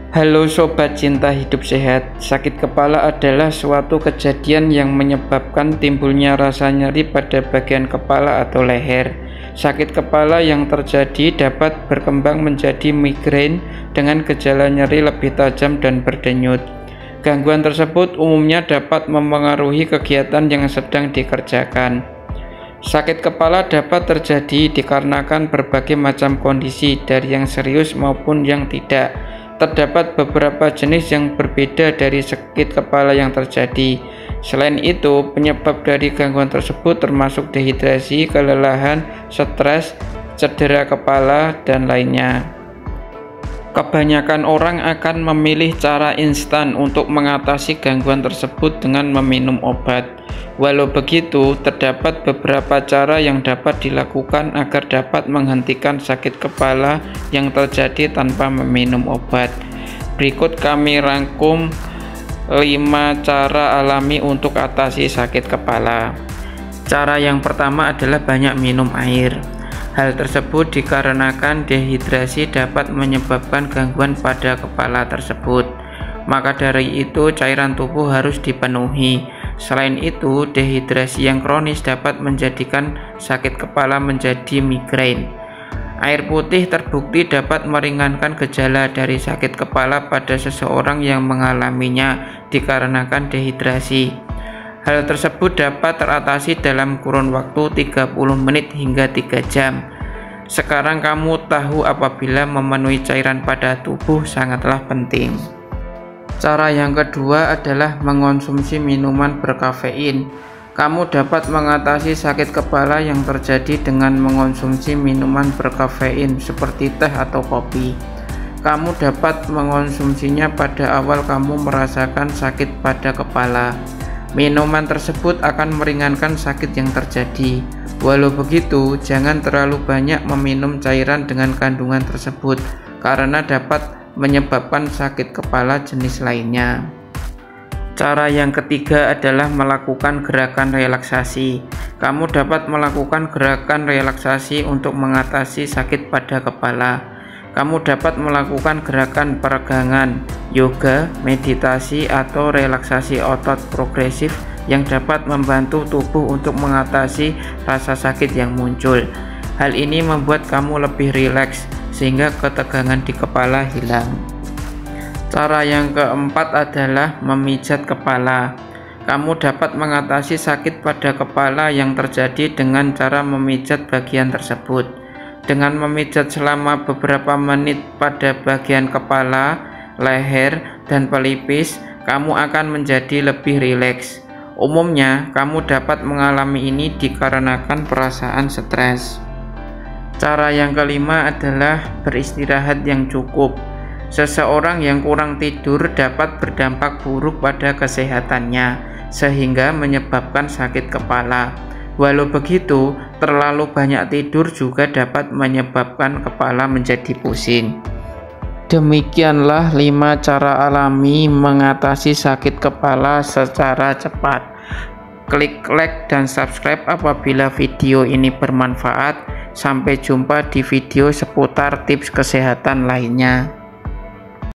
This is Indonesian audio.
Halo Sobat Cinta Hidup Sehat. Sakit kepala adalah suatu kejadian yang menyebabkan timbulnya rasa nyeri pada bagian kepala atau leher. Sakit kepala yang terjadi dapat berkembang menjadi migrain dengan gejala nyeri lebih tajam dan berdenyut. Gangguan tersebut umumnya dapat mempengaruhi kegiatan yang sedang dikerjakan. Sakit kepala dapat terjadi dikarenakan berbagai macam kondisi, dari yang serius maupun yang tidak. Terdapat beberapa jenis yang berbeda dari sakit kepala yang terjadi. Selain itu, penyebab dari gangguan tersebut termasuk dehidrasi, kelelahan, stres, cedera kepala, dan lainnya. Kebanyakan orang akan memilih cara instan untuk mengatasi gangguan tersebut dengan meminum obat. Walau begitu, terdapat beberapa cara yang dapat dilakukan agar dapat menghentikan sakit kepala yang terjadi tanpa meminum obat. Berikut kami rangkum 5 cara alami untuk atasi sakit kepala. Cara yang pertama adalah banyak minum air. Hal tersebut dikarenakan dehidrasi dapat menyebabkan gangguan pada kepala tersebut. Maka dari itu cairan tubuh harus dipenuhi. Selain itu, dehidrasi yang kronis dapat menjadikan sakit kepala menjadi migrain. Air putih terbukti dapat meringankan gejala dari sakit kepala pada seseorang yang mengalaminya dikarenakan dehidrasi. Hal tersebut dapat teratasi dalam kurun waktu 30 menit hingga 3 jam. Sekarang kamu tahu apabila memenuhi cairan pada tubuh sangatlah penting. Cara yang kedua adalah mengonsumsi minuman berkafein. Kamu dapat mengatasi sakit kepala yang terjadi dengan mengonsumsi minuman berkafein seperti teh atau kopi. Kamu dapat mengonsumsinya pada awal kamu merasakan sakit pada kepala. Minuman tersebut akan meringankan sakit yang terjadi. Walau begitu, jangan terlalu banyak meminum cairan dengan kandungan tersebut karena dapat menyebabkan sakit kepala jenis lainnya. Cara yang ketiga adalah melakukan gerakan relaksasi. Kamu dapat melakukan gerakan relaksasi untuk mengatasi sakit pada kepala. Kamu dapat melakukan gerakan peregangan, yoga, meditasi, atau relaksasi otot progresif yang dapat membantu tubuh untuk mengatasi rasa sakit yang muncul. Hal ini membuat kamu lebih rileks sehingga ketegangan di kepala hilang. Cara yang keempat adalah memijat kepala. Kamu dapat mengatasi sakit pada kepala yang terjadi dengan cara memijat bagian tersebut. Dengan memijat selama beberapa menit pada bagian kepala, leher, dan pelipis, kamu akan menjadi lebih rileks. Umumnya, kamu dapat mengalami ini dikarenakan perasaan stres. Cara yang kelima adalah beristirahat yang cukup. Seseorang yang kurang tidur dapat berdampak buruk pada kesehatannya, sehingga menyebabkan sakit kepala. Walau begitu, terlalu banyak tidur juga dapat menyebabkan kepala menjadi pusing. Demikianlah 5 cara alami mengatasi sakit kepala secara cepat. Klik like dan subscribe apabila video ini bermanfaat. Sampai jumpa di video seputar tips kesehatan lainnya.